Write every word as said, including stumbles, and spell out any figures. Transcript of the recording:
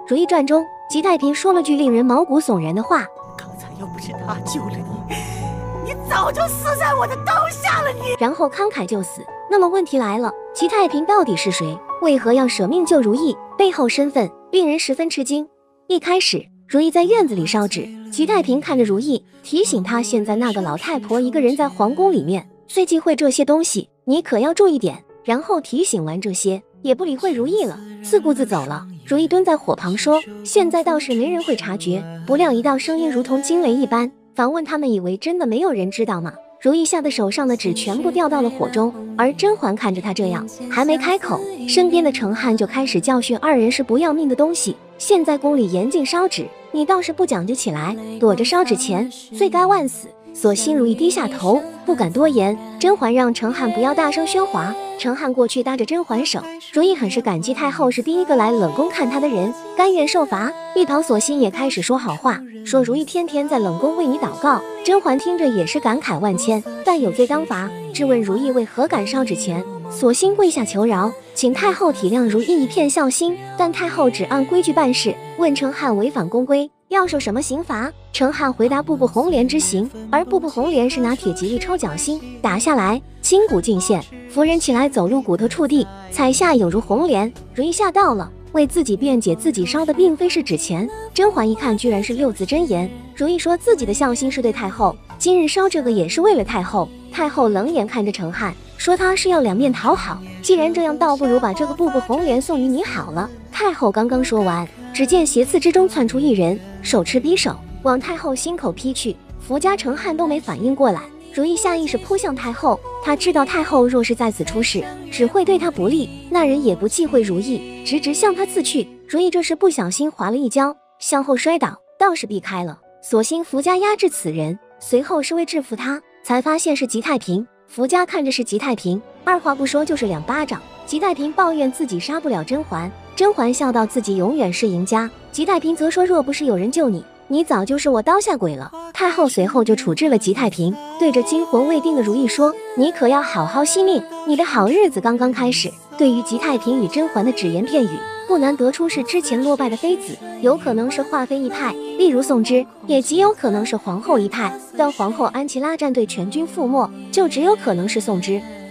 如懿传》中，吉太平说了句令人毛骨悚然的话：“ 刚才要不是他救了你，你早就死在我的刀下了你。” 然后慷慨就死。那么问题来了，吉太平到底是谁？为何要舍命救如懿？背后身份令人十分吃惊。一开始，如懿在院子里烧纸，吉太平看着如懿，提醒她现在那个老太婆一个人在皇宫里面，最忌讳这些东西，你可要注意点。然后提醒完这些，也不理会如懿了，自顾自走了。如懿蹲在火旁说：“现在倒是没人会察觉。”不料一道声音如同惊雷一般，反问他们以为真的没有人知道吗？如懿吓得手上的纸全部掉到了火中，而甄嬛看着她这样，还没开口，身边的程翰就开始教训二人是不要命的东西。现在宫里严禁烧纸，你倒是不讲究起来，躲着烧纸钱，罪该万死。所幸如懿低下头，不敢多言。甄嬛让程翰不要大声喧哗，程翰过去搭着甄嬛手。如懿很是感激太后是第一个来冷宫看她的人，甘愿受罚。玉桃索性也开始说好话，说如懿天天在冷宫为你祷告。甄嬛听着也是感慨万千，但有罪当罚，质问如懿为何敢烧纸钱，索性跪下求饶，请太后体谅如懿一片孝心。但太后只按规矩办事，问程翰违反宫规要受什么刑罚？程翰回答步步红莲之刑，而步步红莲是拿铁吉利抽脚心打下来，筋骨尽现，夫人起来走路骨头触地，踩下有如红莲。如懿吓到了，为自己辩解自己烧的并非是纸钱。甄嬛一看居然是六字真言，如懿说自己的孝心是对太后，今日烧这个也是为了太后。太后冷眼看着程翰，说他是要两面讨好，既然这样，倒不如把这个步步红莲送与你好了。太后刚刚说完，只见斜刺之中窜出一人，手持匕首往太后心口劈去。福家程翰都没反应过来，如懿下意识扑向太后，她知道太后若是在此出事，只会对她不利。那人也不忌讳如懿，直直向她刺去。如懿这是不小心滑了一跤，向后摔倒，倒是避开了。所幸福家压制此人，随后是为制服他，才发现是吉太平。福家看着是吉太平，二话不说就是两巴掌。吉太平抱怨自己杀不了甄嬛，甄嬛笑道自己永远是赢家。吉太平则说若不是有人救你，你早就是我刀下鬼了。太后随后就处置了吉太平，对着惊魂未定的如懿说：“你可要好好惜命，你的好日子刚刚开始。”对于吉太平与甄嬛的只言片语，不难得出是之前落败的妃子，有可能是华妃一派，例如宋之，也极有可能是皇后一派。但皇后安琪拉战队全军覆没，就只有可能是宋之。